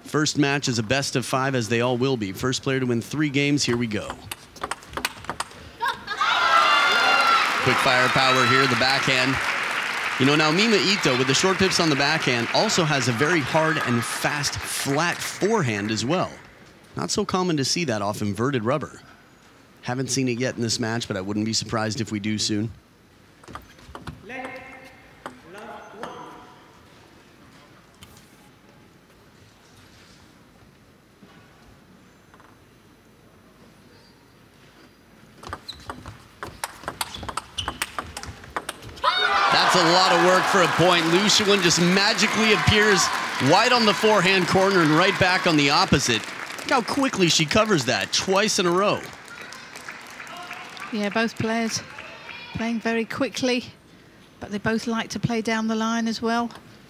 First match is a best of 5, as they all will be. First player to win 3 games. Here we go. Quick firepower here, the backhand. You know, now Mima Ito, with the short pips on the backhand, also has a very hard and fast, flat forehand as well. Not so common to see that off inverted rubber. Haven't seen it yet in this match, but I wouldn't be surprised if we do soon. That's a lot of work for a point. Liu Shiwen just magically appears wide on the forehand corner and right back on the opposite. Look how quickly she covers that, twice in a row. Yeah, both players playing very quickly, but they both like to play down the line as well.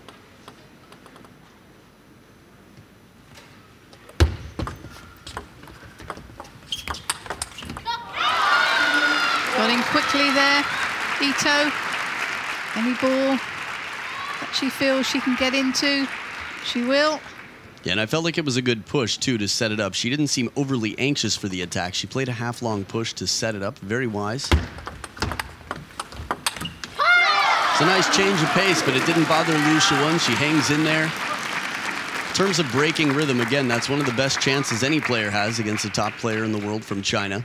Got in quickly there, Ito. Any ball that she feels she can get into, she will. Yeah, and I felt like it was a good push, too, to set it up. She didn't seem overly anxious for the attack. She played a half-long push to set it up. Very wise. It's a nice change of pace, but it didn't bother Liu Shiwen. She hangs in there. In terms of breaking rhythm, again, that's one of the best chances any player has against a top player in the world from China.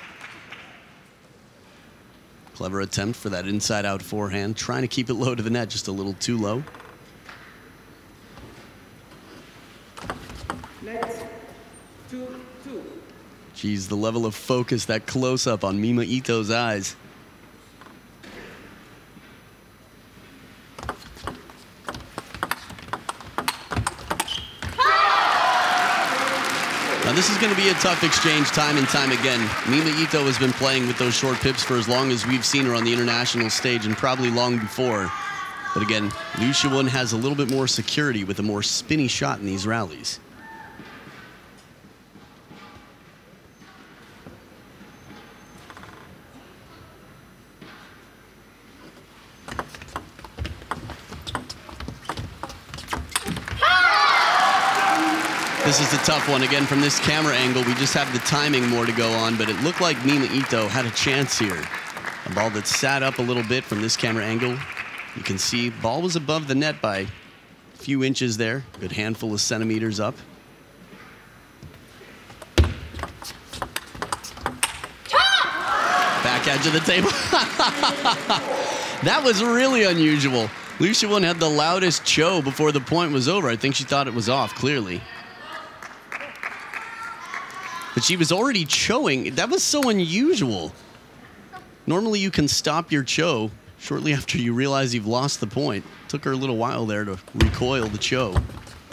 Clever attempt for that inside-out forehand. Trying to keep it low to the net, just a little too low. Geez, the level of focus, that close-up on Mima Ito's eyes. Now this is going to be a tough exchange time and time again. Mima Ito has been playing with those short pips for as long as we've seen her on the international stage, and probably long before. But again, Liu Shiwen has a little bit more security with a more spinny shot in these rallies. This is a tough one. Again, from this camera angle, we just have the timing more to go on, but it looked like Mima Ito had a chance here. A ball that sat up a little bit from this camera angle. You can see ball was above the net by a few inches there. Good handful of centimeters up. Back edge of the table. That was really unusual. Liu Shiwen had the loudest cho before the point was over. I think she thought it was off, clearly. But she was already choing. That was so unusual. Normally you can stop your cho shortly after you realize you've lost the point. Took her a little while there to recoil the cho. Do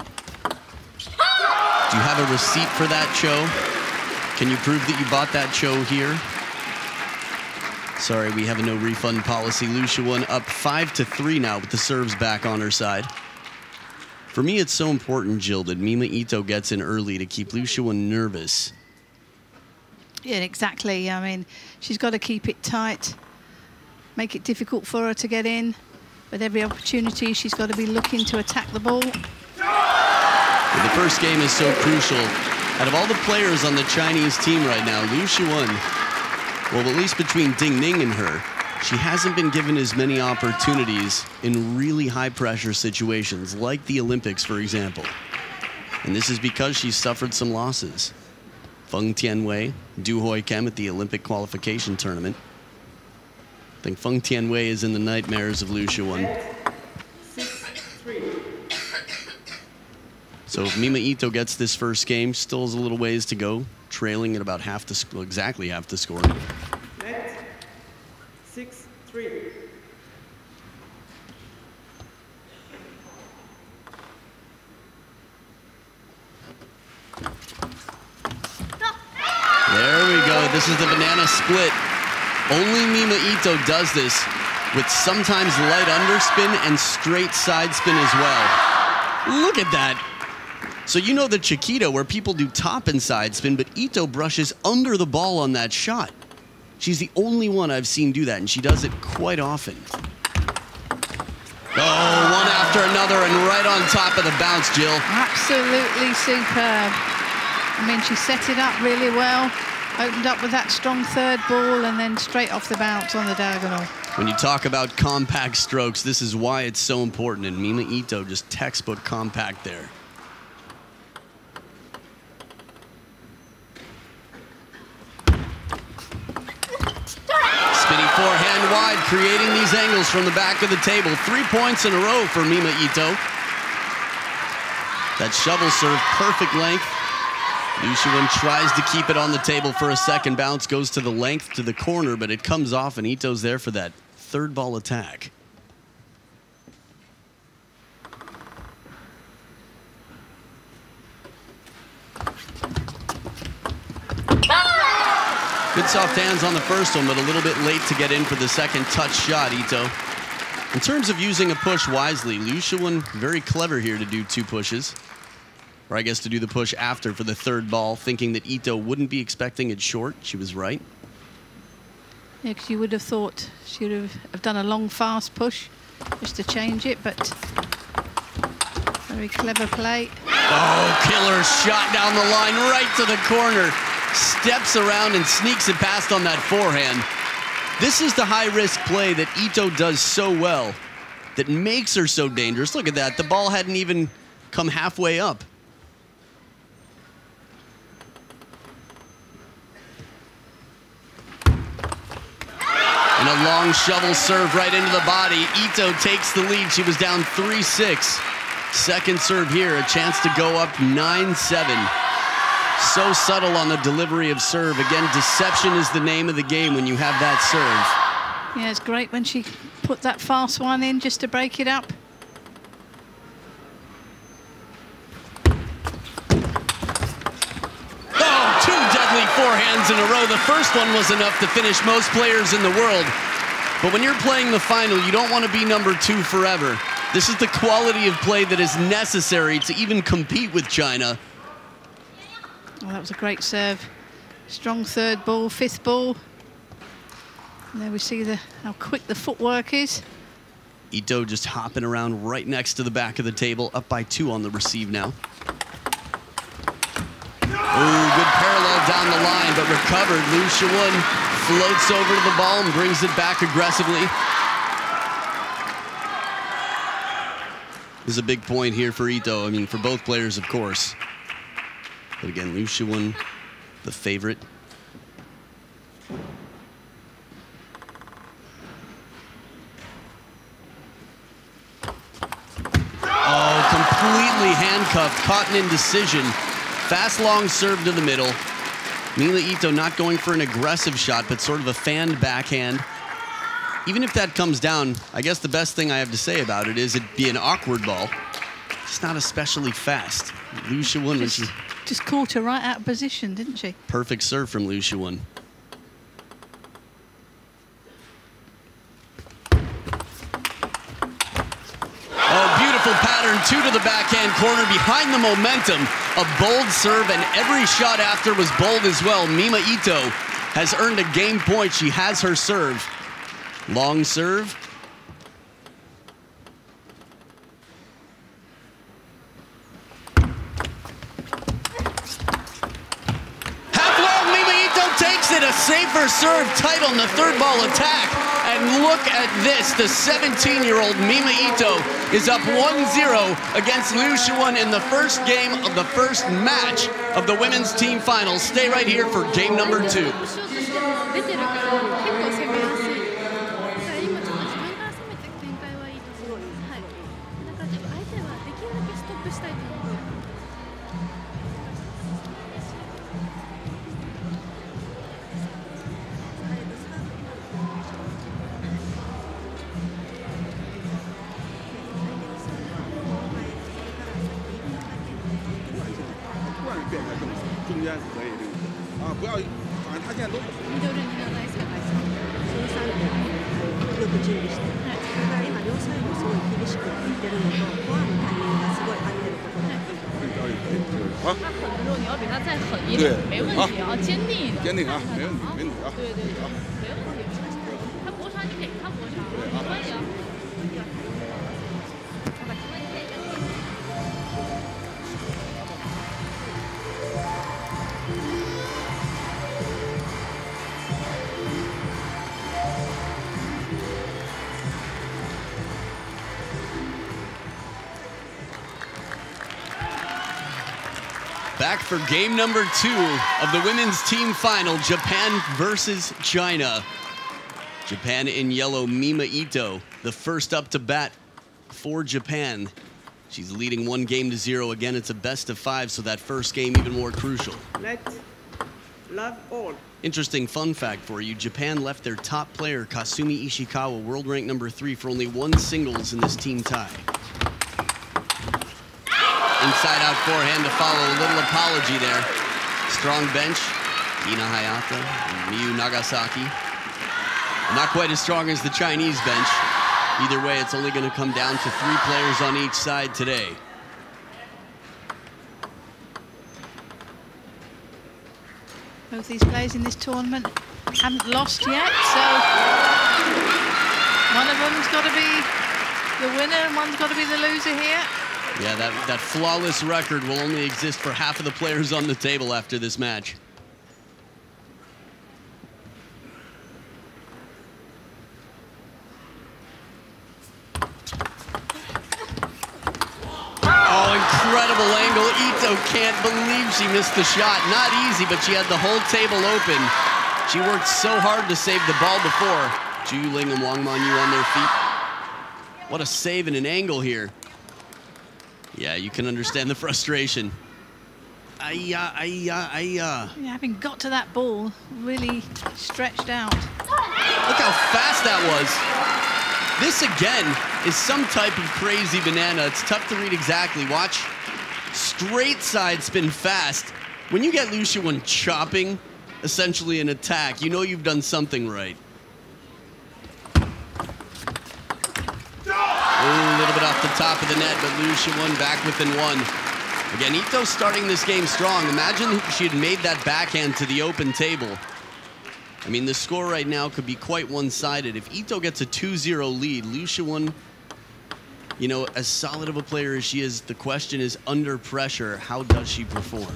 you have a receipt for that cho? Can you prove that you bought that cho here? Sorry, we have a no refund policy. Liu Shiwen up 5-3 now with the serves back on her side. For me, it's so important, Jill, that Mima Ito gets in early to keep Liu Shiwen nervous. Yeah, exactly. I mean, she's got to keep it tight, make it difficult for her to get in. With every opportunity, she's got to be looking to attack the ball. The first game is so crucial. Out of all the players on the Chinese team right now, Liu Shiwen, well, at least between Ding Ning and her, she hasn't been given as many opportunities in really high-pressure situations, like the Olympics, for example. And this is because she's suffered some losses. Feng Tianwei, Du Hoi Kem at the Olympic qualification tournament. I think Feng Tianwei is in the nightmares of Liu Shiwen. So if Mima Ito gets this first game, still has a little ways to go, trailing at about half the score, exactly half the score. Net 6-3. There we go. This is the banana split. Only Mima Ito does this with sometimes light underspin and straight side spin as well. Look at that. So you know the Chiquita where people do top and side spin, but Ito brushes under the ball on that shot. She's the only one I've seen do that, and she does it quite often. Oh, one after another and right on top of the bounce, Jill. Absolutely superb. I mean, she set it up really well, opened up with that strong third ball, and then straight off the bounce on the diagonal. When you talk about compact strokes, this is why it's so important, and Mima Ito just textbook compact there. Spinning forehand wide, creating these angles from the back of the table. 3 points in a row for Mima Ito. That shovel serve, perfect length. Liu Shiwen tries to keep it on the table for a second bounce, goes to the length to the corner, but it comes off, and Ito's there for that third ball attack. Good soft hands on the first one, but a little bit late to get in for the second touch shot, Ito. In terms of using a push wisely, Liu Shiwen very clever here to do 2 pushes. Or I guess to do the push after for the third ball, thinking that Ito wouldn't be expecting it short. She was right. Yeah, because you would have thought she would have done a long, fast push just to change it, but very clever play. Oh, killer shot down the line, right to the corner. Steps around and sneaks it past on that forehand. This is the high-risk play that Ito does so well, that makes her so dangerous. Look at that. The ball hadn't even come halfway up. And a long shovel serve right into the body. Ito takes the lead. She was down 3-6. Second serve here, a chance to go up 9-7. So subtle on the delivery of serve. Again, deception is the name of the game when you have that serve. Yeah, it's great when she put that fast one in just to break it up. Oh, 2 deadly forehands in a row. The first one was enough to finish most players in the world. But when you're playing the final, you don't want to be number 2 forever. This is the quality of play that is necessary to even compete with China. Oh, that was a great serve. Strong third ball, fifth ball. And there we see how quick the footwork is. Ito just hopping around right next to the back of the table, up by 2 on the receive now. Oh, good parallel down the line, but recovered. Liu Shiwen floats over to the ball and brings it back aggressively. This is a big point here for Ito. I mean, for both players, of course. But again, Liu Shiwen, the favorite. Oh, completely handcuffed, caught in indecision. Fast, long serve to the middle. Mima Ito not going for an aggressive shot, but sort of a fanned backhand. Even if that comes down, I guess the best thing I have to say about it is it'd be an awkward ball. It's not especially fast. Liu Shiwen just caught her right out of position, didn't she? Perfect serve from Liu Shiwen. Oh, beautiful pattern, 2 to the backhand corner behind the momentum. A bold serve, and every shot after was bold as well. Mima Ito has earned a game point. She has her serve. Long serve. A safer serve, tight on the third ball attack. And look at this, the 17-year-old Mima Ito is up 1-0 against Liu Shiwen in the first game of the first match of the women's team finals. Stay right here for game number 2. Back for game number 2 of the women's team final, Japan versus China. Japan in yellow, Mima Ito, the first up to bat for Japan. She's leading 1-0. Again, it's a best of 5, so that first game even more crucial. Let's love all. Interesting fun fact for you, Japan left their top player, Kasumi Ishikawa, world rank number 3, for only 1 singles in this team tie. Inside out forehand to follow, a little apology there. Strong bench, Ina Hayata, Miyu Nagasaki. Not quite as strong as the Chinese bench. Either way, it's only going to come down to 3 players on each side today. Both these players in this tournament haven't lost yet, so one of them's got to be the winner and one's got to be the loser here. Yeah, that flawless record will only exist for half of the players on the table after this match. Oh, incredible angle. Ito can't believe she missed the shot. Not easy, but she had the whole table open. She worked so hard to save the ball before. Ju Ling and Wang Manyu on their feet. What a save and an angle here. Yeah, you can understand the frustration. Yeah, having got to that ball, really stretched out. Look how fast that was. This, again, is some type of crazy banana. It's tough to read exactly. Watch. Straight side spin fast. When you get Liu Shiwen chopping, essentially an attack, you know you've done something right. A little bit off the top of the net, but Liu Shiwen back within 1. Again, Ito starting this game strong. Imagine if she had made that backhand to the open table. I mean, the score right now could be quite one-sided. If Ito gets a 2-0 lead, Liu Shiwen, you know, as solid of a player as she is, the question is, under pressure, how does she perform?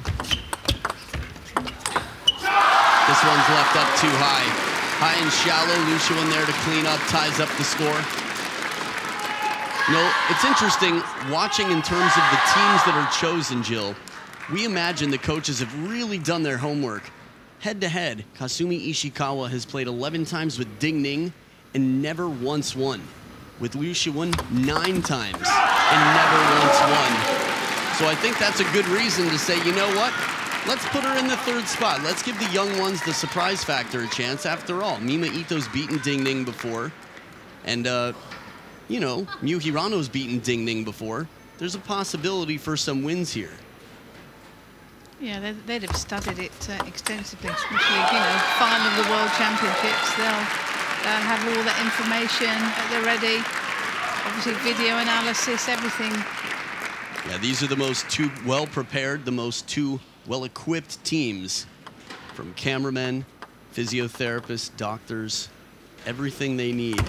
This one's left up too high. High and shallow, Liu Shiwen there to clean up, ties up the score. You know, it's interesting watching in terms of the teams that are chosen, Jill. We imagine the coaches have really done their homework. Head-to-head, Kasumi Ishikawa has played 11 times with Ding Ning and never once won. With Liu Shiwen, 9 times and never once won. So I think that's a good reason to say, you know what? Let's put her in the 3rd spot. Let's give the young ones the surprise factor a chance. After all, Mima Ito's beaten Ding Ning before. And, you know, Miyu Hirano's beaten Ding Ning before. There's a possibility for some wins here. Yeah, they'd have studied it extensively, especially, you know, final of the World Championships. They'll have all that information at the ready. Obviously, video analysis, everything. Yeah, these are the most 2 well-prepared, the most 2 well-equipped teams. From cameramen, physiotherapists, doctors, everything they need.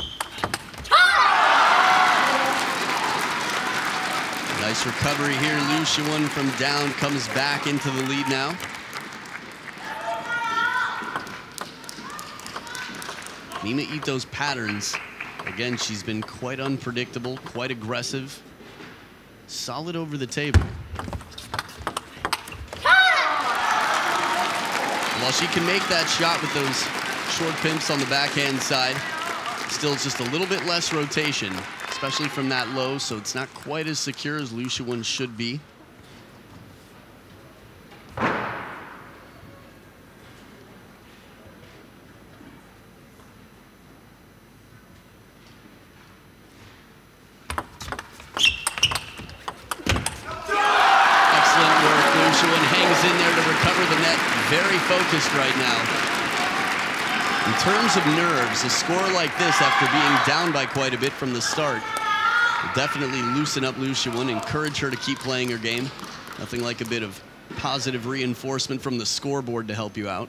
Nice recovery here. Liu Shiwen from down comes back into the lead now. Mima Ito's patterns. Again, she's been quite unpredictable, quite aggressive. Solid over the table. While she can make that shot with those short pimps on the backhand side, still it's just a little bit less rotation, especially from that low, so it's not quite as secure as Liu Shiwen should be. Excellent work. Liu Shiwen hangs in there to recover the net. Very focused right now. In terms of nerves, a score like this after being down by quite a bit from the start will definitely loosen up Liu Shiwen, encourage her to keep playing her game. Nothing like a bit of positive reinforcement from the scoreboard to help you out.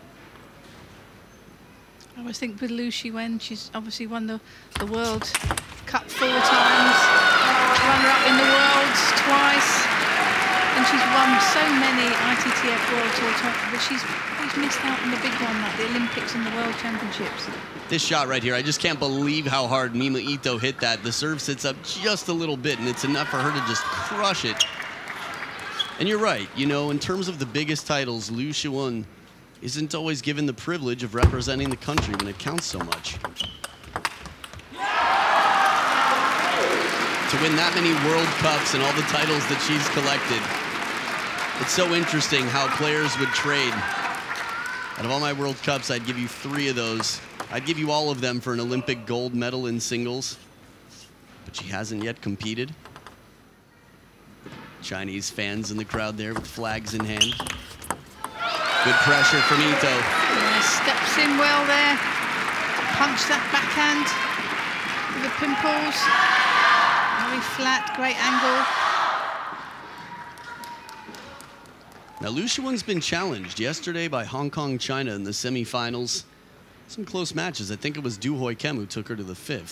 I always think with Liu Shiwen, she's obviously won the World Cup 4 times, runner-up in the Worlds twice, and she's won so many ITTF World Tour titles, but she's missed out on the big one, like the Olympics and the World Championships. This shot right here, I just can't believe how hard Mima Ito hit that. The serve sits up just a little bit, and it's enough for her to just crush it. And you're right, you know, in terms of the biggest titles, Liu Shiwen isn't always given the privilege of representing the country when it counts so much. To win that many World Cups and all the titles that she's collected, it's so interesting how players would trade. Out of all my World Cups, I'd give you 3 of those. I'd give you all of them for an Olympic gold medal in singles, but she hasn't yet competed. Chinese fans in the crowd there with flags in hand. Good pressure from Ito. Yeah, steps in well there. Punch that backhand with the pimples. Very flat, great angle. Now, Liu Shiwen's been challenged yesterday by Hong Kong, China in the semifinals. Some close matches. I think it was Du Hoi Kem who took her to the 5th.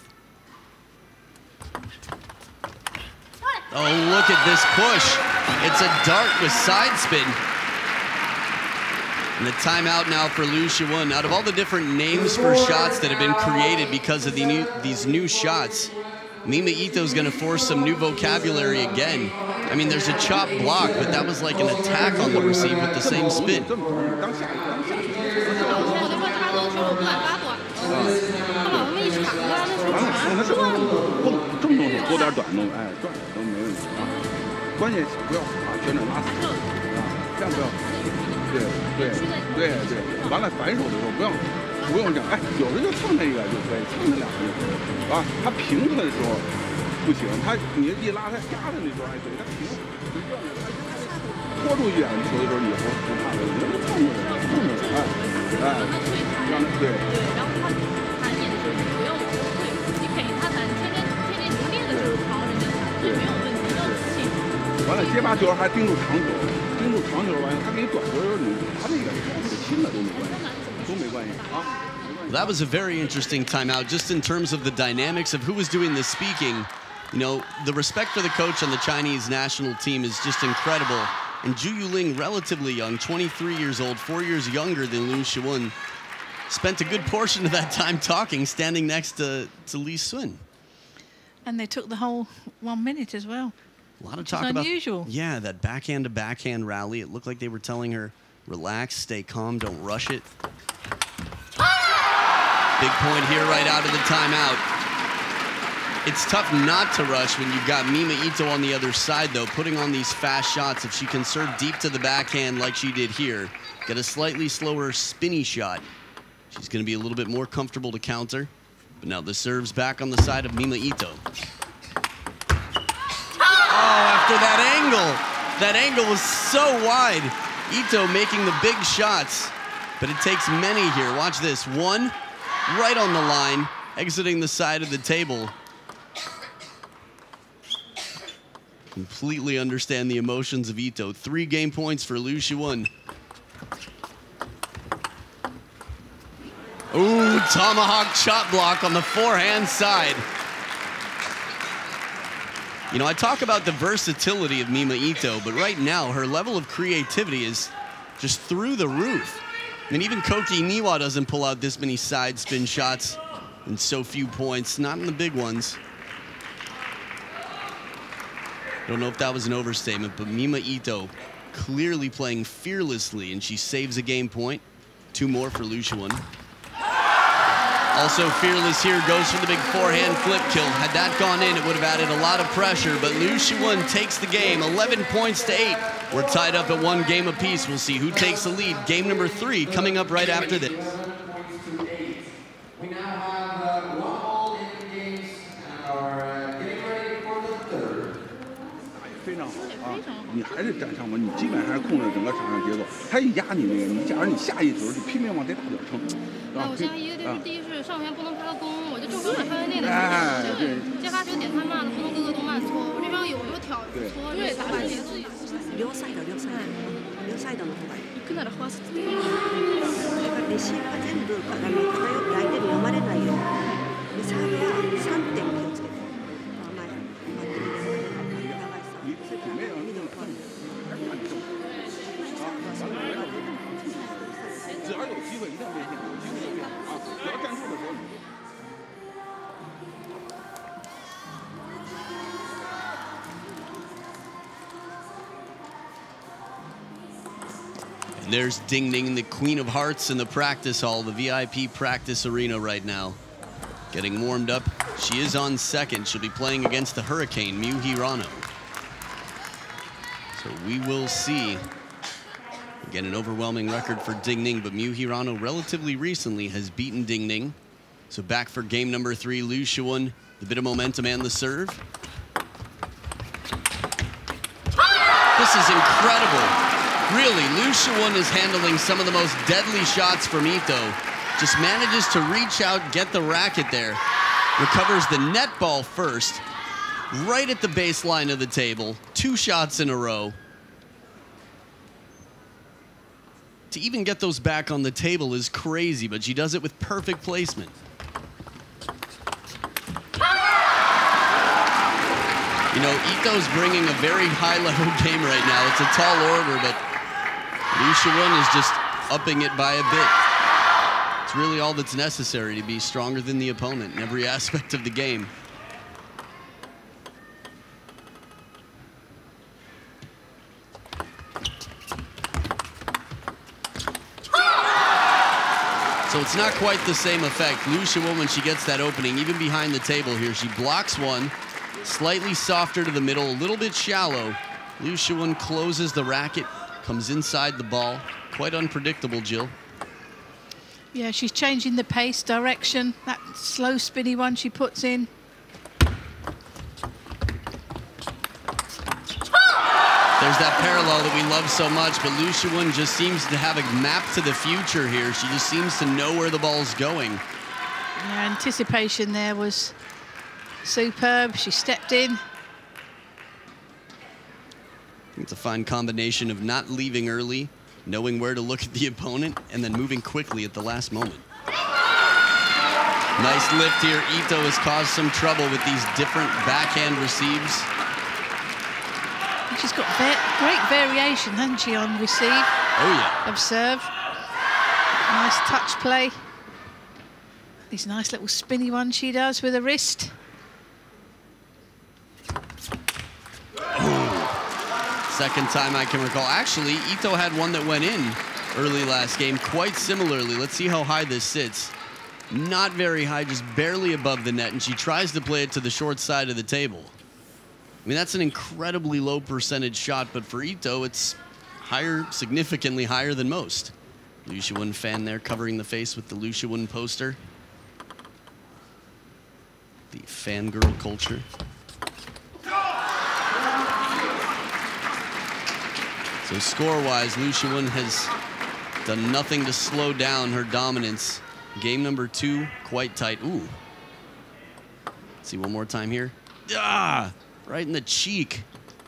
Oh, look at this push. It's a dart with side spin. And the timeout now for Liu Shiwen. Out of all the different names for shots that have been created because of these new shots, Mima Ito's going to force some new vocabulary again. I mean, there's a chop block, but that was like an attack on the receive with the same spin. That was a very interesting timeout, just in terms of the dynamics of who was doing the speaking. You know, the respect for the coach on the Chinese national team is just incredible. And Zhu Yuling, relatively young, 23 years old, 4 years younger than Liu Shiwen, spent a good portion of that time talking, standing next to Li Sun. And they took the whole 1 minute as well. A lot of talk about, unusual. Yeah, that backhand-to-backhand rally. It looked like they were telling her, relax, stay calm, don't rush it. Big point here right out of the timeout. It's tough not to rush when you've got Mima Ito on the other side, though, putting on these fast shots. If she can serve deep to the backhand like she did here, get a slightly slower spinny shot, she's going to be a little bit more comfortable to counter. But now the serve's back on the side of Mima Ito. Oh, after that angle was so wide. Ito making the big shots, but it takes many here. Watch this, one right on the line, exiting the side of the table. Completely understand the emotions of Ito. 3 game points for Liu Shiwen. Ooh, tomahawk chop block on the forehand side. You know, I talk about the versatility of Mima Ito, but right now her level of creativity is just through the roof. I mean, even Koki Niwa doesn't pull out this many side spin shots in so few points, not in the big ones. Don't know if that was an overstatement, but Mima Ito clearly playing fearlessly, and she saves a game point. 2 more for Liu Shiwen. Also fearless here, goes for the big forehand flip kill. Had that gone in, it would have added a lot of pressure, but Liu Shiwen takes the game, 11 points to 8. We're tied up at 1 game apiece. We'll see who takes the lead. Game number 3 coming up right after this. We now have 1 all in the games and are getting ready for the 3rd. 非常好啊！你还是站上稳，你基本还是控制整个场上节奏。他一压你那个，你假如你下一球就拼命往这大脚撑。 我现在一个就是第一是上旋不能开弓，我就正手在范围内的时候，接发球点太慢了，不能个个都慢搓。我这边有挑搓，对，打把节奏。 両サイドの方がいい。 行くならファースト。 レシーブが全部偏って相手に読まれないように。サーブは3点気をつけて。 只要有机会，一定要变现，有机会就变啊！只要站住的时候。 And there's Ding Ning, the Queen of Hearts, in the practice hall, the VIP practice arena right now. Getting warmed up. She is on second. She'll be playing against the Hurricane, Miu Hirano. So we will see. Again, an overwhelming record for Ding Ning, but Miu Hirano relatively recently has beaten Ding Ning. So back for game number 3, Liu Shiwen, the bit of momentum and the serve. This is incredible. Really, Liu Shiwen is handling some of the most deadly shots from Ito. Just manages to reach out, get the racket there. Recovers the net ball first, right at the baseline of the table. 2 shots in a row. To even get those back on the table is crazy, but she does it with perfect placement. You know, Ito's bringing a very high-level game right now. It's a tall order, but Liu Shiwen is just upping it by a bit. It's really all that's necessary to be stronger than the opponent in every aspect of the game. So it's not quite the same effect. Liu Shiwen, when she gets that opening, even behind the table here, she blocks one, slightly softer to the middle, a little bit shallow. Liu Shiwen closes the racket, comes inside the ball. Quite unpredictable, Jill. Yeah, she's changing the pace, direction. That slow, spinny one she puts in. There's that parallel that we love so much, but Liu Shiwen just seems to have a map to the future here. She just seems to know where the ball's going. Yeah, anticipation there was superb. She stepped in. It's a fine combination of not leaving early, knowing where to look at the opponent, and then moving quickly at the last moment. Nice lift here. Ito has caused some trouble with these different backhand receives. She's got great variation, hasn't she, on receive? Oh, yeah. Of serve. Nice touch play. These nice little spinny ones she does with her wrist. Second time I can recall. Actually, Ito had one that went in early last game quite similarly. Let's see how high this sits. Not very high, just barely above the net, and she tries to play it to the short side of the table. I mean, that's an incredibly low percentage shot, but for Ito, it's higher, significantly higher than most. Liu Shiwen fan there covering the face with the Liu Shiwen poster. The fangirl culture. So score-wise, Liu Shiwen has done nothing to slow down her dominance. Game number 2, quite tight. Ooh. Let's see one more time here. Ah! Right in the cheek.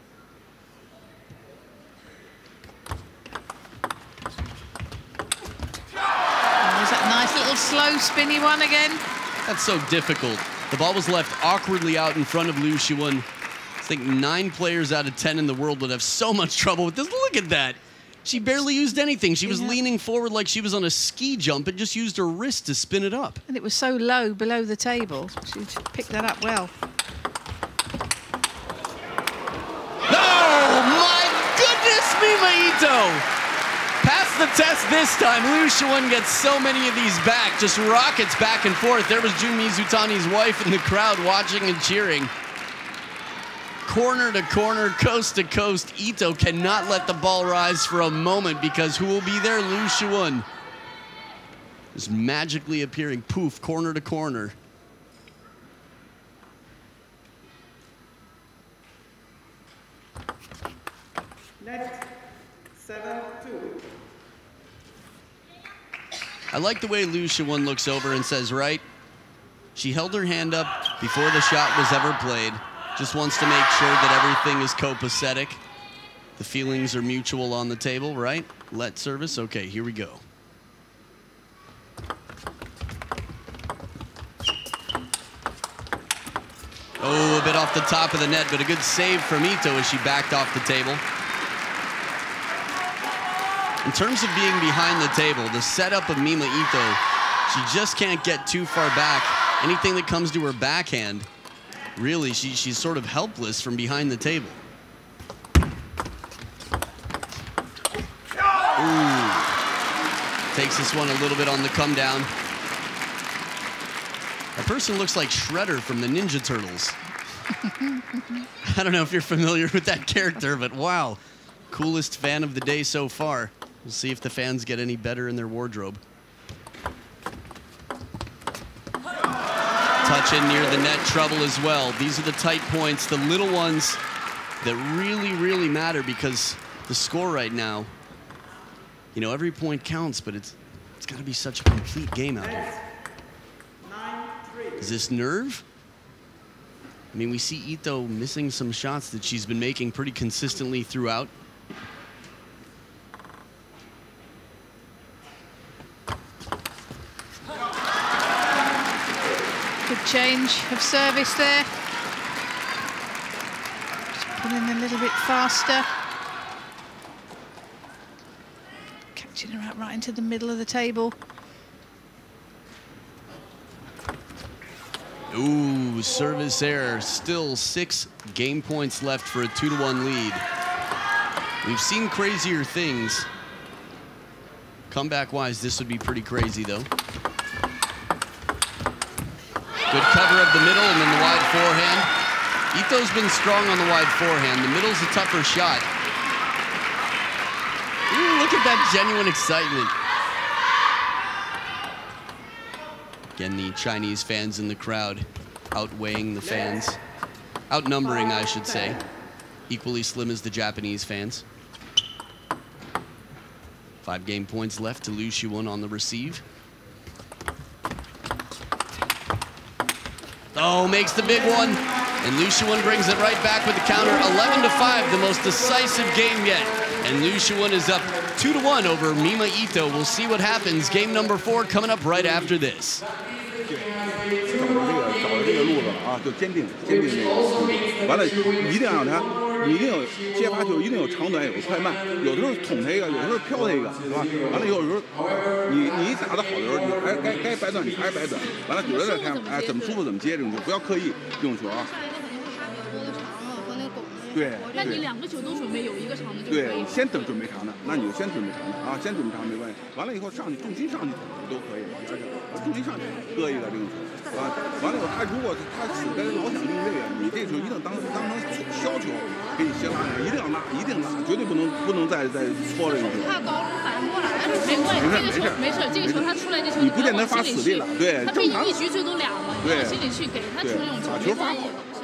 There's that nice little slow, spinny one again. That's so difficult. The ball was left awkwardly out in front of Liu Shiwen. I think 9 players out of 10 in the world would have so much trouble with this. Look at that. She barely used anything. She was leaning forward like she was on a ski jump and just used her wrist to spin it up. And it was so low below the table. She picked that up well. Oh, my goodness me, Ito! Passed the test this time. Liu Shiwen gets so many of these back, just rockets back and forth. There was Jun Mizutani's wife in the crowd watching and cheering. Corner to corner, coast to coast. Ito cannot let the ball rise for a moment because who will be there? Liu Shiwen. Just magically appearing, poof, corner to corner. Next, 7-2. I like the way Liu Shiwen looks over and says, right? She held her hand up before the shot was ever played. Just wants to make sure that everything is copacetic. The feelings are mutual on the table, right? Let service. Okay, here we go. Oh, a bit off the top of the net, but a good save from Ito as she backed off the table. In terms of being behind the table, the setup of Mima Ito, she just can't get too far back. Anything that comes to her backhand, really, she's sort of helpless from behind the table. Ooh. takes this one a little bit on the come down. That person looks like Shredder from the Ninja Turtles. I don't know if you're familiar with that character, but wow. Coolest fan of the day so far. We'll see if the fans get any better in their wardrobe. Touch in near the net, trouble as well. These are the tight points, the little ones that really, really matter, because the score right now, you know, every point counts, but it's got to be such a complete game out here. Is this nerve? I mean, we see Ito missing some shots that she's been making pretty consistently throughout. Good change of service there. Just pulling a little bit faster. Catching her out right into the middle of the table. Ooh, service error. Still 6 game points left for a 2-1 lead. We've seen crazier things. Comeback-wise, this would be pretty crazy, though. Good cover of the middle and then the wide forehand. Ito's been strong on the wide forehand. The middle's a tougher shot. Ooh, look at that genuine excitement. Again, the Chinese fans in the crowd outweighing the fans. Outnumbering, I should say. Equally slim as the Japanese fans. 5 game points left to Liu Shiwen on the receive. Oh, makes the big one. And Liu Shiwen brings it right back with the counter. 11-5, the most decisive game yet. And Liu Shiwen is up 2-1 over Mima Ito. We'll see what happens. Game number 4 coming up right after this. 找着这个路子了啊，就坚定这个，完了一定让他，你一定有接发球，一定有长短，有快慢，有的时候捅他一个，有的时候飘他一个，是吧？完了有时候你打得好的时候，你该掰断你还是掰断，完了有的在看哎怎么舒服怎么接这种球，不要刻意这种球啊。对， 那你2个球都准备，有1个长的就可以。 对，先准备长的，那你就先准备长的啊，先准备长没关系。完了以后上去重心上去都可以，重心上去搁一个这种球啊。完了以后他如果他死在老想用这个，你这球一定当成削球，给你先拉上，一定要拉，一定拉，绝对不能再搓这个球。 怕高中反应过来，没关系，没事，这个球他出来这球你不见得发死力了，对， 他毕竟一局最多2嘛，你往心里去给他出那种球， 把球发好。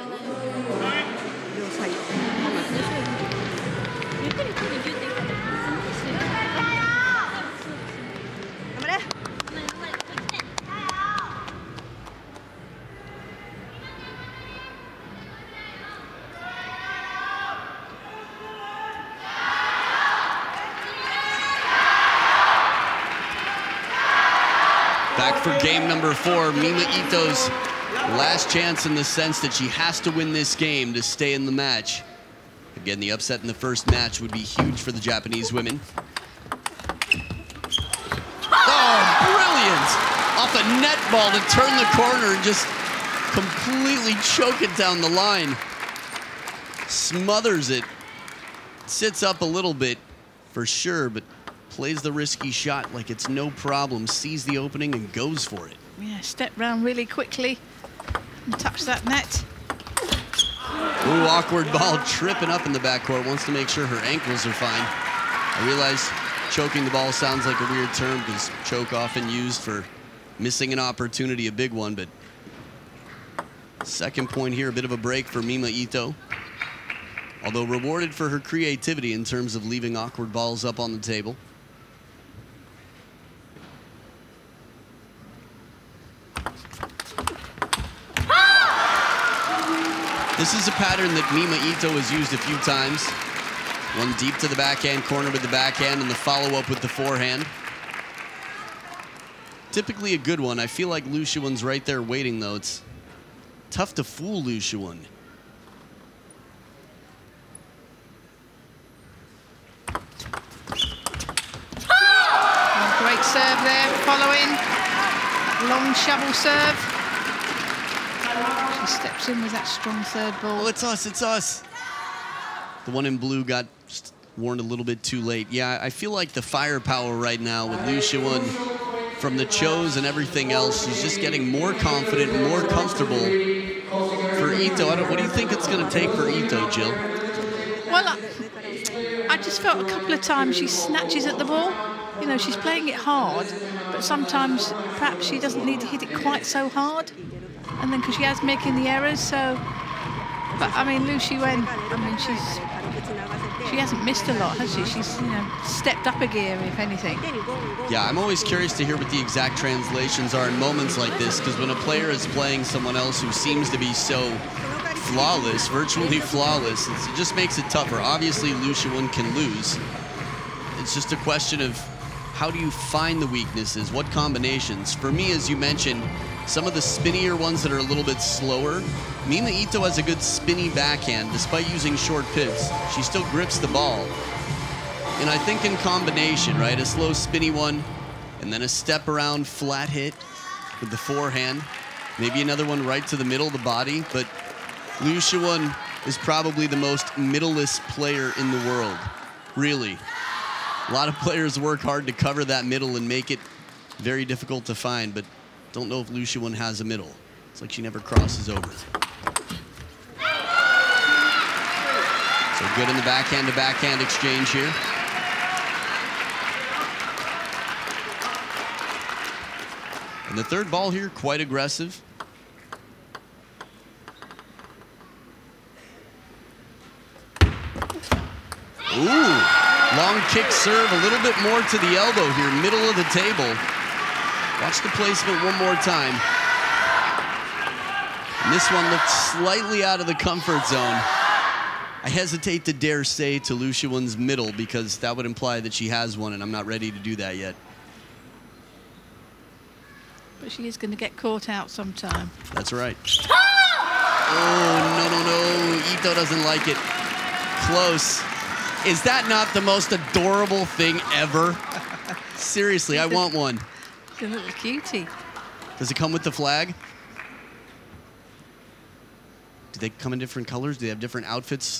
Back for game number 4, Mima Ito's last chance in the sense that she has to win this game to stay in the match. Again, the upset in the first match would be huge for the Japanese women. Oh, brilliant! Off a net ball to turn the corner and just completely choke it down the line. Smothers it. Sits up a little bit for sure, but plays the risky shot like it's no problem, sees the opening and goes for it. Yeah, step round really quickly and touch that net. Ooh, awkward ball, tripping up in the backcourt, wants to make sure her ankles are fine. I realize choking the ball sounds like a weird term because choke often used for missing an opportunity, a big one, but second point here, a bit of a break for Mima Ito. Although rewarded for her creativity in terms of leaving awkward balls up on the table. This is a pattern that Mima Ito has used a few times. One deep to the backhand corner with the backhand and the follow-up with the forehand. Typically a good one. I feel like Liu Shiwen's right there waiting, though. It's tough to fool Liu Shiwen. Great serve there, following. Long shovel serve. She steps in with that strong third ball. Oh, it's us, it's us. The one in blue got just warned a little bit too late. Yeah, I feel like the firepower right now with Liu Shiwen from the Chos and everything else, she's just getting more confident, more comfortable for Ito. What do you think it's going to take for Ito, Jill? Well, I just felt a couple of times she snatches at the ball. You know, she's playing it hard, but sometimes perhaps she doesn't need to hit it quite so hard. And then because she has making the errors, so... But, I mean, Liu Shiwen, I mean, she hasn't missed a lot, has she? She's, you know, stepped up a gear, if anything. Yeah, I'm always curious to hear what the exact translations are in moments like this, because when a player is playing someone else who seems to be so flawless, virtually flawless, it just makes it tougher. Obviously, Liu Shiwen can lose. It's just a question of how do you find the weaknesses, what combinations? For me, as you mentioned, some of the spinnier ones that are a little bit slower. Mina Ito has a good spinny backhand despite using short pivots. She still grips the ball. And I think in combination, right, a slow spinny one and then a step around flat hit with the forehand. Maybe another one right to the middle of the body. But Liu Shiwen is probably the most middleless player in the world, really. A lot of players work hard to cover that middle and make it very difficult to find, but don't know if Liu Shiwen has a middle. It's like she never crosses over. So good in the backhand-to-backhand exchange here. And the third ball here, quite aggressive. Ooh, long kick serve, a little bit more to the elbow here, middle of the table. Watch the placement one more time. And this one looked slightly out of the comfort zone. I hesitate to dare say to Liu Shiwen's middle because that would imply that she has one, and I'm not ready to do that yet. But she is going to get caught out sometime. That's right. Oh, no. Ito doesn't like it. Close. Is that not the most adorable thing ever? Seriously, I want one. It's a little cutie. Does it come with the flag? Do they come in different colors? Do they have different outfits?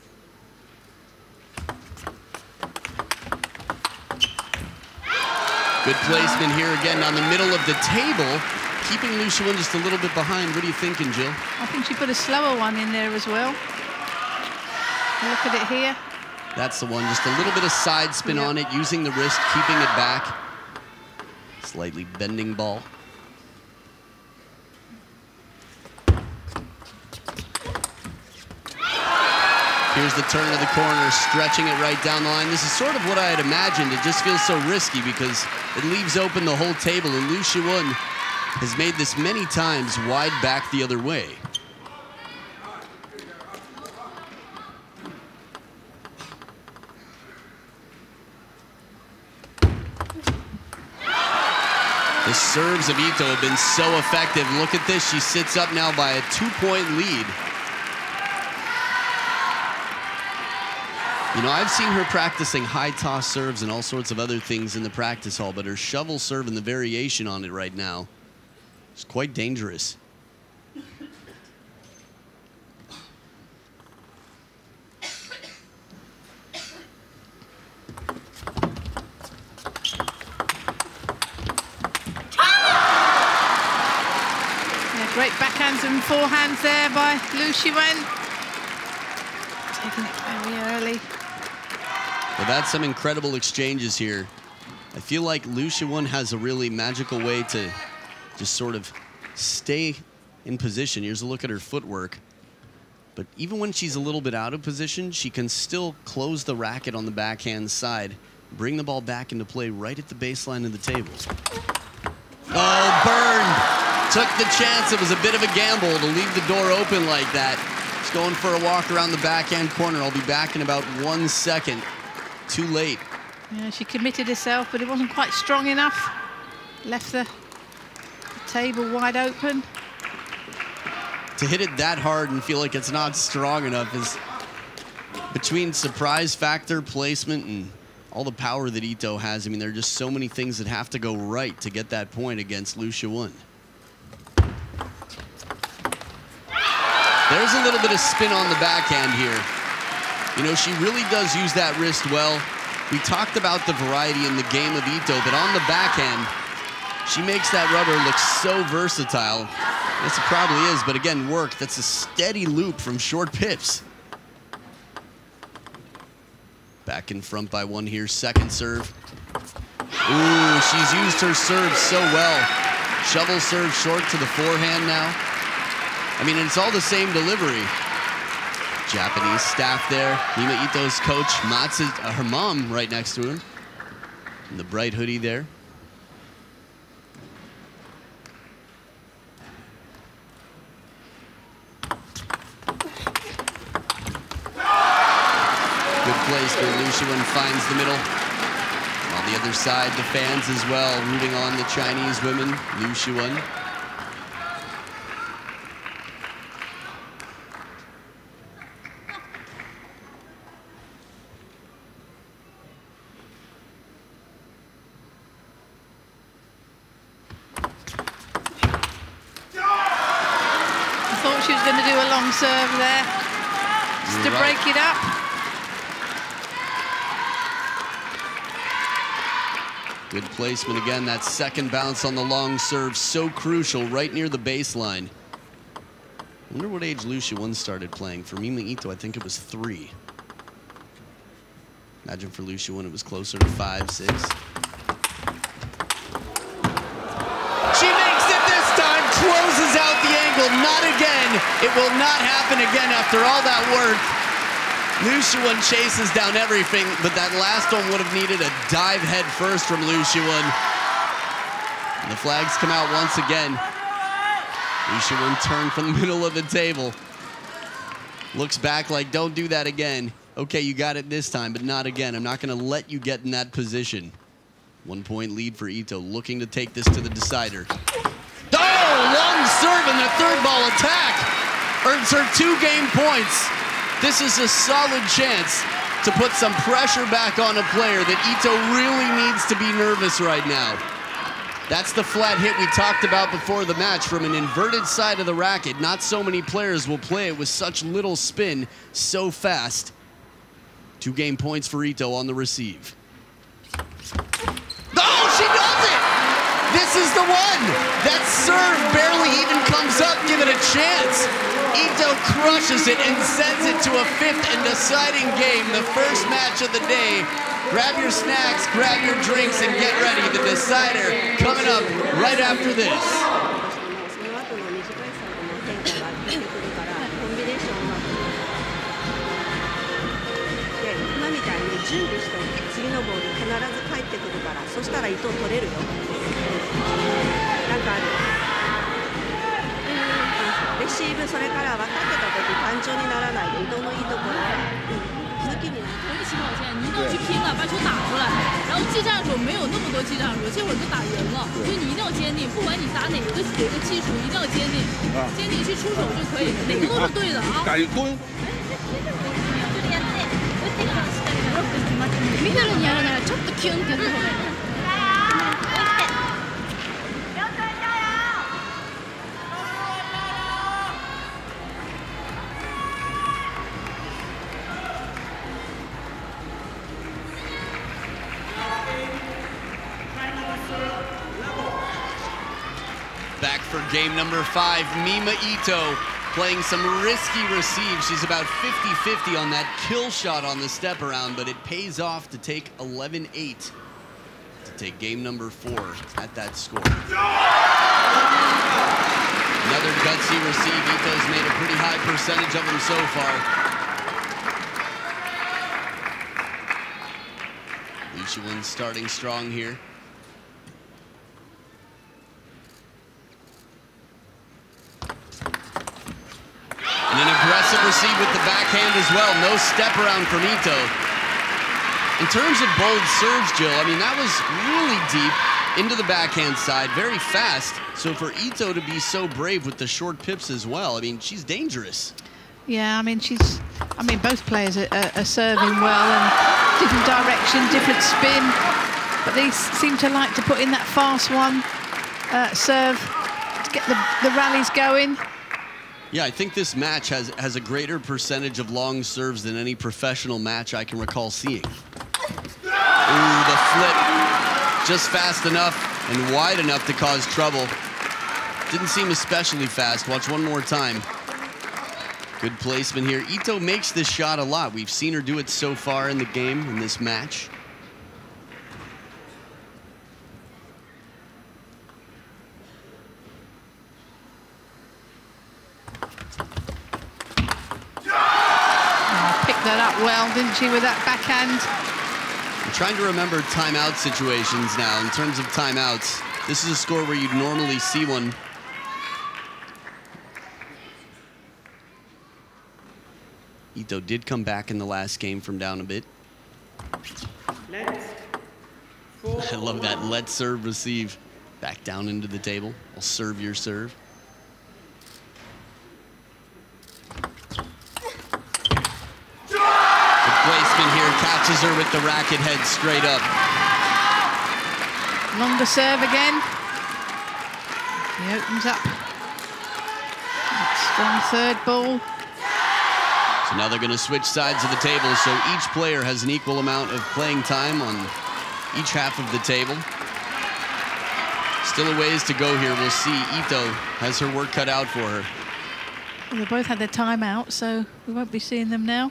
Good placement here again on the middle of the table, keeping Liu Shiwen just a little bit behind. What are you thinking, Jill? I think she put a slower one in there as well. Look at it here. That's the one, just a little bit of side spin on it, using the wrist, keeping it back. Slightly bending ball. Here's the turn of the corner, stretching it right down the line. This is sort of what I had imagined. It just feels so risky because it leaves open the whole table, and Liu Shiwen has made this many times wide back the other way. The serves of Ito have been so effective. Look at this, she sits up now by a 2-point lead. You know, I've seen her practicing high toss serves and all sorts of other things in the practice hall, but her shovel serve and the variation on it right now is quite dangerous. Great backhands and forehands there by Liu Shiwen. Taking it very early. Well, that's some incredible exchanges here. I feel like Liu Shiwen has a really magical way to just sort of stay in position. Here's a look at her footwork. But even when she's a little bit out of position, she can still close the racket on the backhand side, bring the ball back into play right at the baseline of the table. Oh, burned! Took the chance. It was a bit of a gamble to leave the door open like that. Just going for a walk around the backhand corner. I'll be back in about 1 second. Too late. Yeah, she committed herself, but it wasn't quite strong enough. Left the table wide open. To hit it that hard and feel like it's not strong enough is between surprise factor, placement, and all the power that Ito has. I mean, there are just so many things that have to go right to get that point against Liu Shiwen. There's a little bit of spin on the backhand here. You know, she really does use that wrist well. We talked about the variety in the game of Ito, but on the backhand, she makes that rubber look so versatile. Yes, it probably is, but again, work. That's a steady loop from short pips. Back in front by one here, second serve. Ooh, she's used her serve so well. Shovel serve short to the forehand now. I mean, it's all the same delivery. Japanese staff there. Mima Ito's coach, Matsu, her mom right next to him. In the bright hoodie there. Good place where Liu Shiwen finds the middle. On the other side, the fans as well, rooting on the Chinese women, Liu Shiwen. She was going to do a long serve there, just to break it up. Good placement again, that second bounce on the long serve, so crucial, right near the baseline. I wonder what age Liu Shiwen started playing. For Mima Ito, I think it was 3. Imagine for Liu Shiwen it was closer to 5, 6. She makes it this time, closes out the angle, not again. It will not happen again after all that work. Liu Shiwen chases down everything, but that last one would have needed a dive head first from Liu Shiwen. And the flags come out once again. Liu Shiwen turned from the middle of the table. Looks back like, don't do that again. Okay, you got it this time, but not again. I'm not going to let you get in that position. 1 point lead for Ito, looking to take this to the decider. Oh, long serve in the third ball attack. Earns her 2 game points. This is a solid chance to put some pressure back on a player that Ito really needs to be nervous right now. That's the flat hit we talked about before the match from an inverted side of the racket. Not so many players will play it with such little spin so fast. 2 game points for Ito on the receive. Oh, she does it! This is the one! That serve barely even comes up, give it a chance. Ito crushes it and sends it to a 5th and deciding game, the first match of the day. Grab your snacks, grab your drinks, and get ready. The decider coming up right after this. Back for game number 5, Mima Ito playing some risky receive. She's about 50-50 on that kill shot on the step around, but it pays off to take 11-8 to take game number 4 at that score. Another gutsy receive. Ito's made a pretty high percentage of them so far. Liu Shiwen starting strong here. And an aggressive receive with the backhand as well. No step around from Ito. In terms of bold serves, Jill, I mean, that was really deep into the backhand side, very fast. So for Ito to be so brave with the short pips as well, I mean, she's dangerous. Yeah, I mean, both players are serving well and different direction, different spin. But they seem to like to put in that fast one serve to get the rallies going. Yeah, I think this match has a greater percentage of long serves than any professional match I can recall seeing. Ooh, the flip. Just fast enough and wide enough to cause trouble. Didn't seem especially fast. Watch one more time. Good placement here. Ito makes this shot a lot. We've seen her do it so far in the game, in this match. Picked that up well, didn't she, with that backhand? I'm trying to remember timeout situations now. In terms of timeouts, this is a score where you'd normally see one. Ito did come back in the last game from down a bit. I love that let serve receive. Back down into the table. I'll serve your serve. The placement here catches her with the racket head straight up. Longer serve again. He opens up. Strong third ball. So now they're going to switch sides of the table, so each player has an equal amount of playing time on each half of the table. Still a ways to go here. We'll see. Ito has her work cut out for her. Well, they both had their time out, so we won't be seeing them now.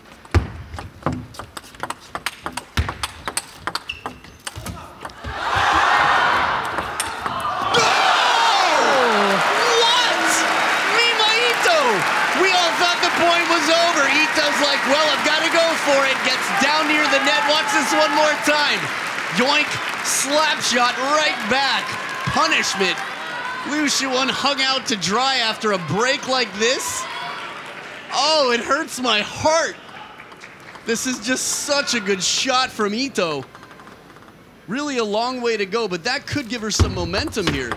Well, I've got to go for it. Gets down near the net. Watch this one more time. Yoink, slap shot right back. Punishment. Liu Shiwen hung out to dry after a break like this. Oh, it hurts my heart. This is just such a good shot from Ito. Really a long way to go, but that could give her some momentum here.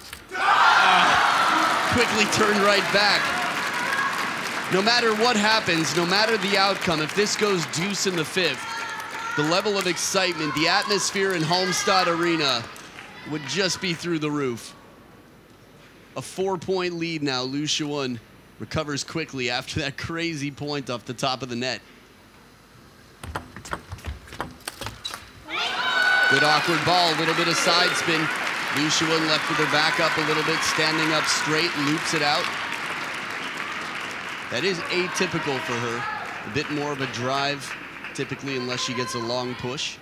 Quickly turned right back. No matter what happens, no matter the outcome, if this goes deuce in the fifth, the level of excitement, the atmosphere in Halmstad Arena would just be through the roof. A 4-point lead now. Liu Shiwen recovers quickly after that crazy point off the top of the net. Good awkward ball, a little bit of side spin. Liu Shiwen left with her back up a little bit, standing up straight, loops it out. That is atypical for her. A bit more of a drive, typically, unless she gets a long push.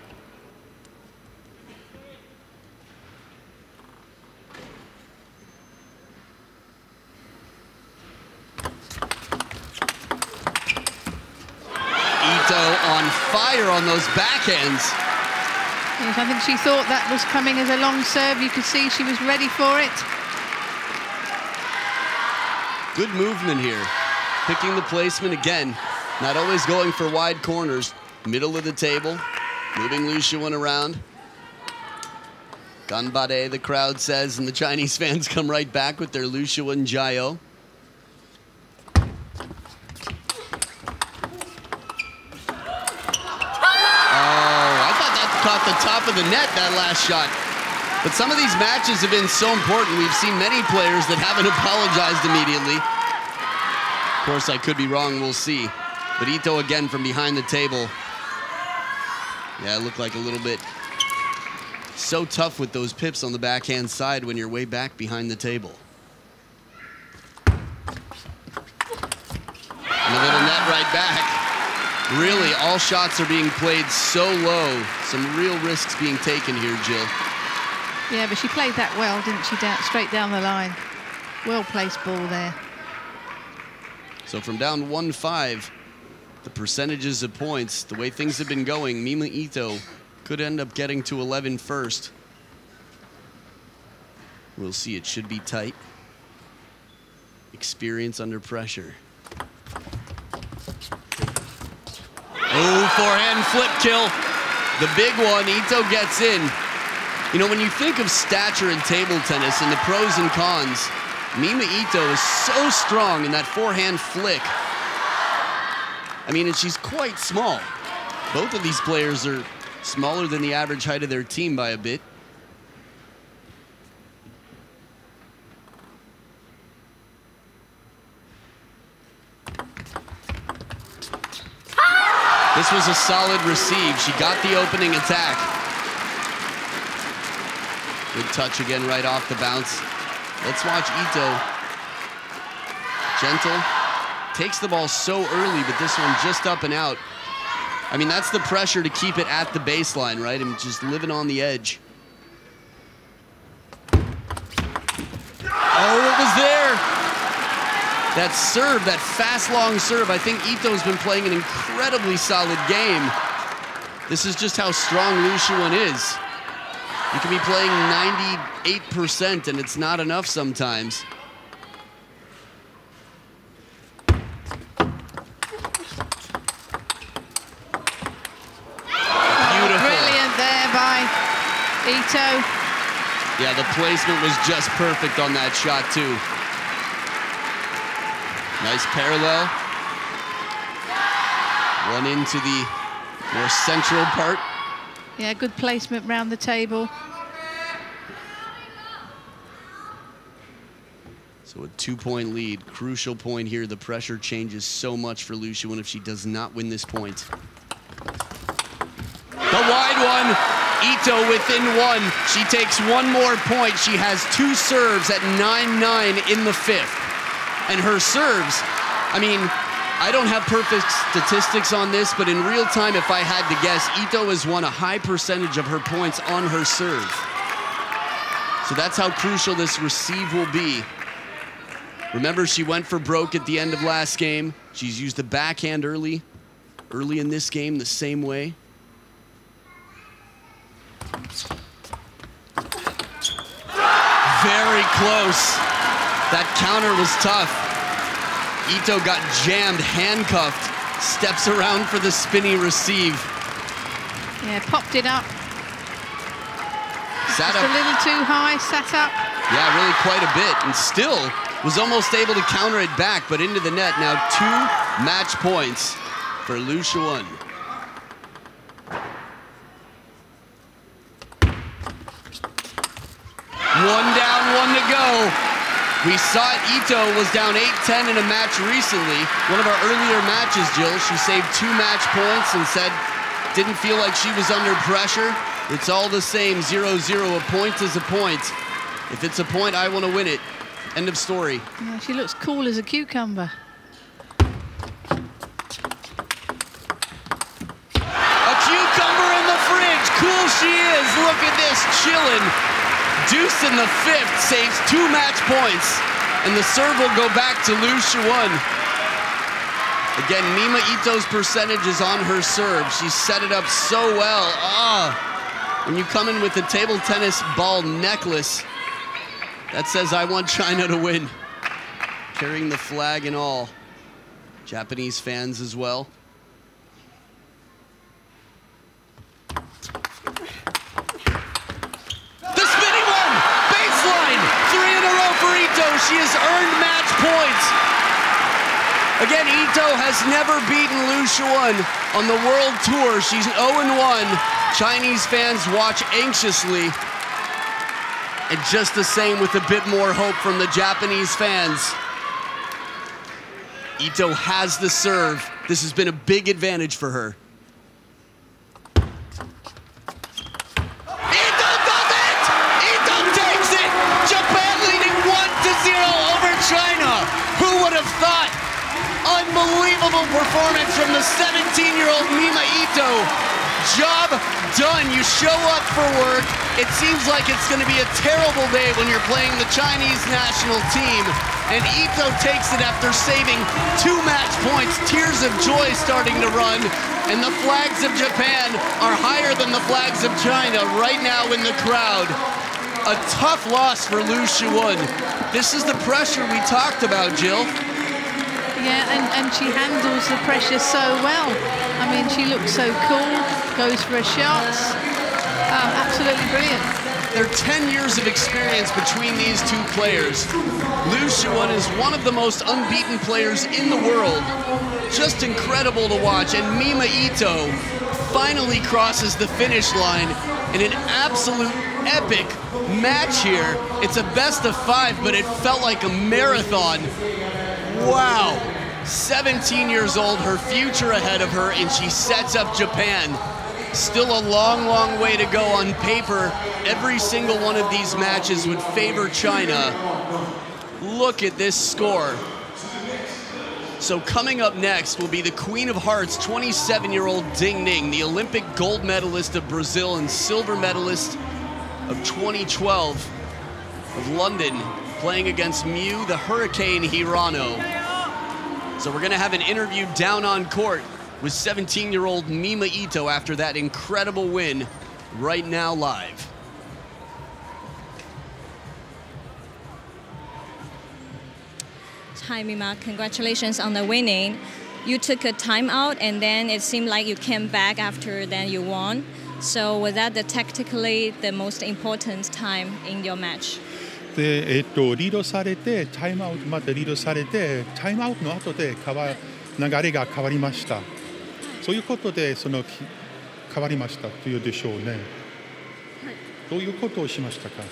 Ito on fire on those backhands. Yes, I think she thought that was coming as a long serve. You could see she was ready for it. Good movement here. Picking the placement again. Not always going for wide corners. Middle of the table. Moving Liu Shiwen around. Ganbare, the crowd says, and the Chinese fans come right back with their Liu Shiwen Jiao. Caught the top of the net, that last shot. But some of these matches have been so important. We've seen many players that haven't apologized immediately. Of course, I could be wrong, we'll see. But Ito again from behind the table. Yeah, it looked like a little bit. So tough with those pips on the backhand side when you're way back behind the table. And a little net right back. Really, all shots are being played so low. Some real risks being taken here, Jill. Yeah, but she played that well, didn't she? Straight down the line. Well-placed ball there. So from down 1-5, the percentages of points, the way things have been going, Mima Ito could end up getting to 11 first. We'll see. It should be tight. Experience under pressure. Oh, forehand flip kill. The big one, Ito gets in. You know, when you think of stature in table tennis and the pros and cons, Mima Ito is so strong in that forehand flick. I mean, and she's quite small. Both of these players are smaller than the average height of their team by a bit. This was a solid receive. She got the opening attack. Good touch again right off the bounce. Let's watch Ito. Gentle. Takes the ball so early, but this one just up and out. I mean, that's the pressure to keep it at the baseline, right? And just living on the edge. Oh, it was there. That serve, that fast, long serve. I think Ito's been playing an incredibly solid game. This is just how strong Liu Shiwen is. You can be playing 98% and it's not enough sometimes. Ito. Yeah, the placement was just perfect on that shot too. Nice parallel. One into the more central part. Yeah, good placement round the table. So a 2-point lead, crucial point here. The pressure changes so much for Liu Shiwen if she does not win this point. The wide one. Ito within one. She takes one more point. She has 2 serves at 9-9 in the 5th. And her serves, I mean, I don't have perfect statistics on this, but in real time, if I had to guess, Ito has won a high percentage of her points on her serve. So that's how crucial this receive will be. Remember, she went for broke at the end of last game. She's used the backhand early in this game the same way. Very close. That counter was tough. Ito got jammed, handcuffed, steps around for the spinny receive. Yeah, popped it up. Sat Just up. A little too high, sat up. Yeah, really quite a bit, and still was almost able to counter it back, but into the net. Now 2 match points for Liu Shiwen. One down, 1 to go. We saw Ito was down 8-10 in a match recently. One of our earlier matches, Jill, she saved 2 match points and said didn't feel like she was under pressure. It's all the same, 0-0. A point is a point. If it's a point, I want to win it. End of story. Yeah, she looks cool as a cucumber. A cucumber in the fridge. Cool she is. Look at this, chilling. Deuce in the 5th saves 2 match points, and the serve will go back to Liu Shiwen. Again, Mima Ito's percentage is on her serve. She set it up so well. When you come in with the table tennis ball necklace, that says I want China to win. Carrying the flag and all. Japanese fans as well. She has earned match points. Again, Ito has never beaten Liu Shiwen on the world tour. She's 0-1. Chinese fans watch anxiously. And just the same with a bit more hope from the Japanese fans. Ito has the serve. This has been a big advantage for her. China. Who would have thought? Unbelievable performance from the 17-year-old Mima Ito. Job done. You show up for work. It seems like it's going to be a terrible day when you're playing the Chinese national team. And Ito takes it after saving 2 match points. Tears of joy starting to run. And the flags of Japan are higher than the flags of China right now in the crowd. A tough loss for Liu Shiwen. This is the pressure we talked about, Jill. Yeah, and she handles the pressure so well. I mean, she looks so cool, goes for her shots. Absolutely brilliant. There are 10 years of experience between these 2 players. Liu Shiwen is one of the most unbeaten players in the world. Just incredible to watch. And Mima Ito finally crosses the finish line in an absolute epic match here. It's a best of 5, but it felt like a marathon. Wow. 17 years old, her future ahead of her, and she sets up Japan. Still a long, long way to go on paper. Every single one of these matches would favor China. Look at this score. So coming up next will be the Queen of Hearts, 27-year-old Ding Ning, the Olympic gold medalist of Brazil and silver medalist of 2012 of London, playing against Miu, the Hurricane Hirano. So we're gonna have an interview down on court with 17-year-old Mima Ito after that incredible win right now live. Hi Mima, congratulations on the winning. You took a timeout and then it seemed like you came back after then you won. So was that tactically the most important time in your match? でリードされてタイムアウトまでリードされてタイムアウトの後で流れが変わりました。そういうことで変わりましたというでしょうね。はい、どういうことをしましたか。はい、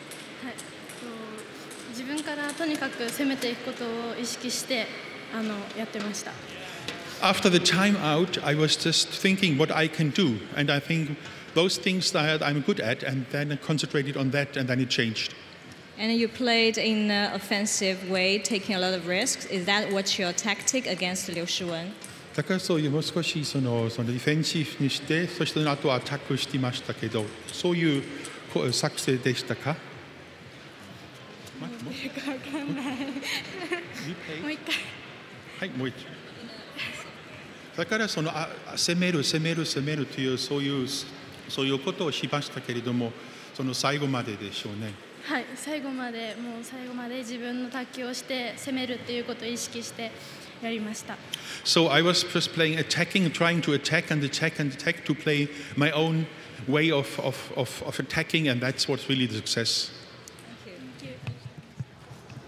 自分からとにかく攻めていくことを意識してやってました。 After the time out, I was just thinking what I can do, and I think those things that I'm good at, and then I concentrated on that, and then it changed. And you played in an offensive way, taking a lot of risks. Is that what's your tactic against Liu Shiwen? だからそういうもう少しそのディフェンシブにして、そしてあとアタックしてましたけど、そういう作戦でしたか？ わかんない。もう一回。 はい、もう一回。だから攻めるというそういうことをしましたけれども、その最後まででしょうね。 はい、最後まで自分の卓球をして攻めるっていうことを意識してやりました。 So I was just playing attacking, trying to attack and attack to play my own way of attacking, and that's what's really the success.